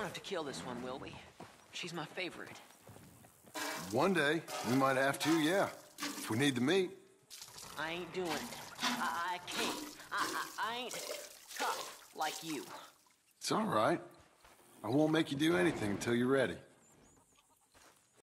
won't have to kill this one, will we? She's my favorite. One day, we might have to, yeah. If we need the meat. I ain't doing it. I can't. I ain't tough like you. It's all right. I won't make you do anything until you're ready.